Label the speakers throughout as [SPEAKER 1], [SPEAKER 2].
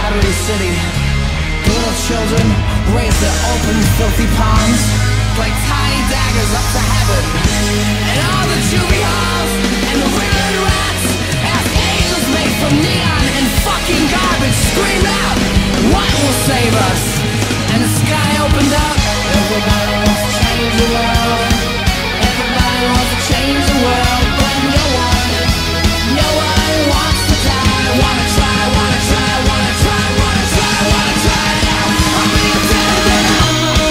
[SPEAKER 1] battery city. Little children raise their open, filthy palms like tiny daggers up to heaven. And all the juvie halls and the ribbon rats as angels made from neon and fucking garbage scream out, what will save us? And the sky opened up. Everybody wants to change the world. Everybody wants to change the world, but no one wants to die. Wanna try now. I'm being dead now.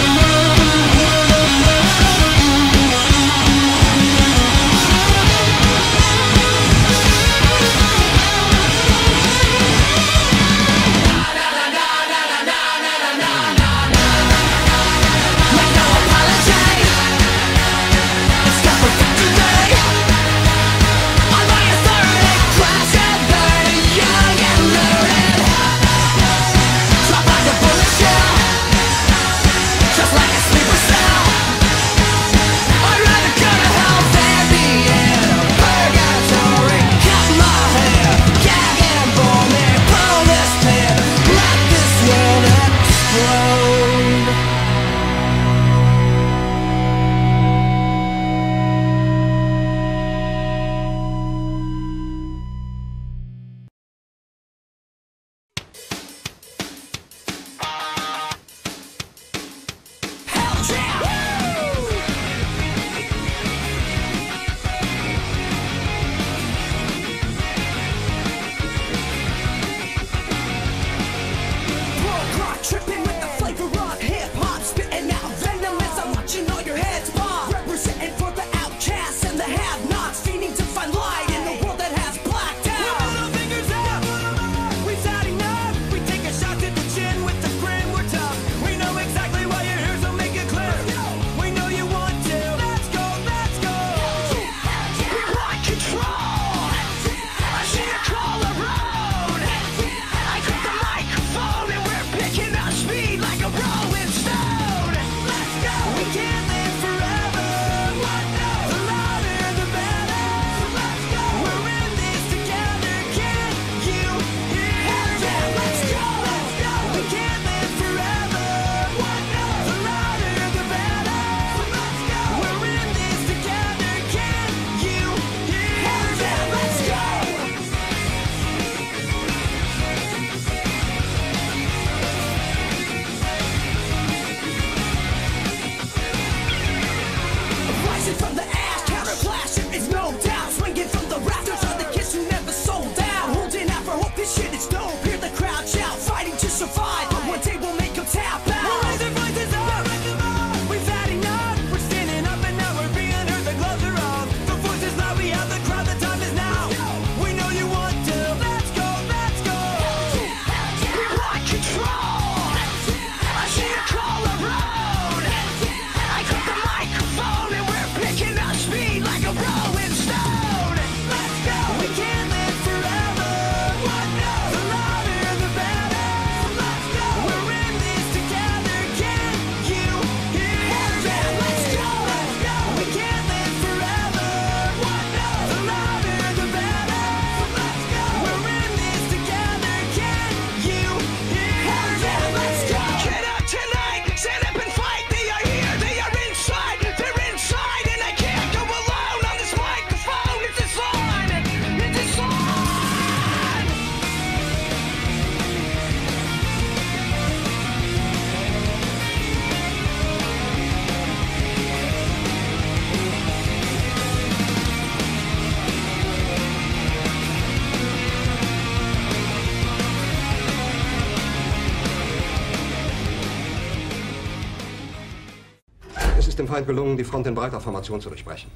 [SPEAKER 2] Dem Feind gelungen, die Front in breiter Formation zu durchbrechen.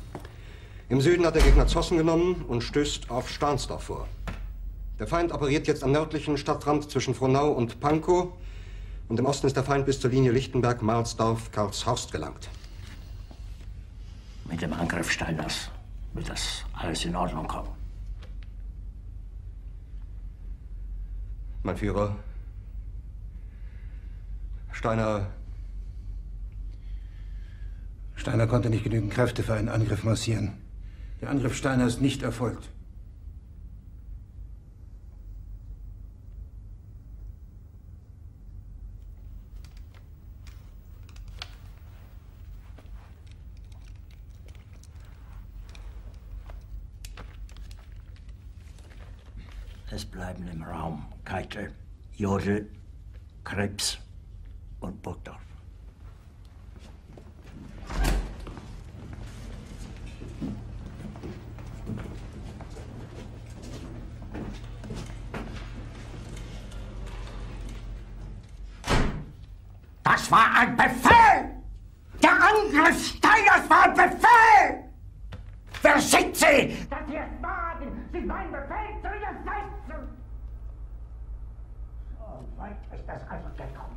[SPEAKER 2] Im Süden hat der Gegner Zossen genommen und stößt auf Stahnsdorf vor. Der Feind operiert jetzt am nördlichen Stadtrand zwischen Frohnau und Pankow und im Osten ist der Feind bis zur Linie Lichtenberg-Marsdorf-Karlshorst gelangt.
[SPEAKER 3] Mit dem Angriff Steiners wird das alles in Ordnung kommen.
[SPEAKER 2] Mein Führer, Steiner
[SPEAKER 4] konnte nicht genügend Kräfte für einen Angriff massieren. Der Angriff Steiner ist nicht erfolgt.
[SPEAKER 3] Es bleiben im Raum Keitel, Jodel, Krebs und Burgdorf.
[SPEAKER 5] Das war ein Befehl! Der Angriff Steiners war ein Befehl! Wer schickt Sie? Dass Sie es wagen, sich meinen Befehl zu widersetzen! So weit ist das also gekommen.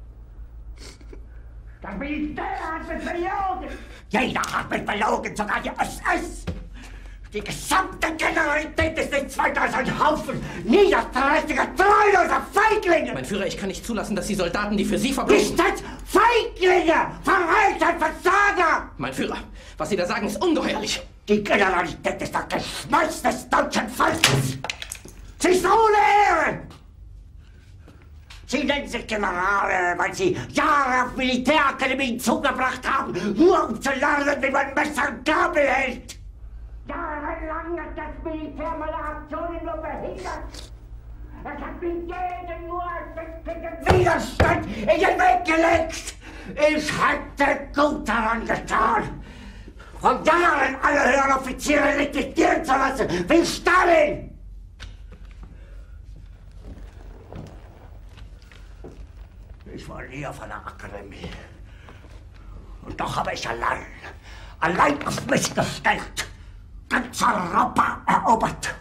[SPEAKER 5] Das Militär hat mich belogen! Jeder hat mich belogen, sogar die SS! Die gesamte Generalität ist nichts weiter als ein Haufen niederträchtiger, treuloser Feiglinge!
[SPEAKER 6] Mein Führer, ich kann nicht zulassen, dass die Soldaten, die für Sie verbringen...
[SPEAKER 5] Nicht als Feiglinge! Verräter, Versager!
[SPEAKER 6] Mein Führer, was Sie da sagen, ist ungeheuerlich.
[SPEAKER 5] Die Generalität ist das Geschmeiß des deutschen Volkes! Sie ist ohne Ehre! Sie nennen sich Generale, weil Sie Jahre auf Militärakademien zugebracht haben, nur um zu lernen, wie man Messer und Gabel hält! Jahrelang hat das Militär meine Aktionen nur behindert. Es hat mir jeden nur ersichtlichen Widerstand in den Weg gelegt. Ich hätte gut daran getan, von Jahren alle höheren Offiziere liquidieren zu lassen, wie Stalin. Ich war nie auf einer Akademie. Und doch habe ich allein auf mich gestellt, ganz Europa erobert.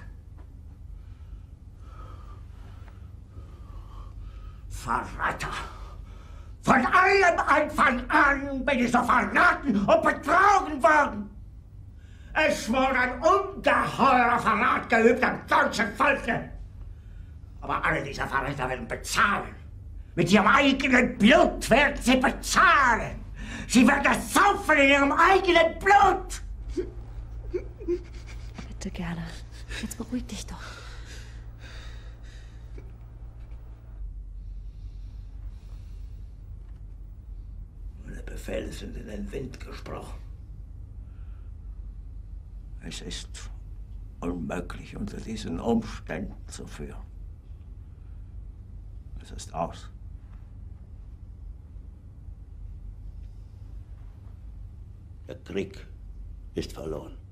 [SPEAKER 5] Verräter! Von allem Anfang an bin ich so verraten und betrogen worden. Es wurde ein ungeheurer Verrat geübt am deutschen Volke. Aber alle diese Verräter werden bezahlen. Mit ihrem eigenen Blut werden sie bezahlen. Sie werden es saufen in ihrem eigenen Blut.
[SPEAKER 7] Bitte, Gerda. Jetzt beruhig dich doch.
[SPEAKER 3] Meine Befehle sind in den Wind gesprochen. Es ist unmöglich, unter diesen Umständen zu führen. Es ist aus. Der Krieg ist verloren.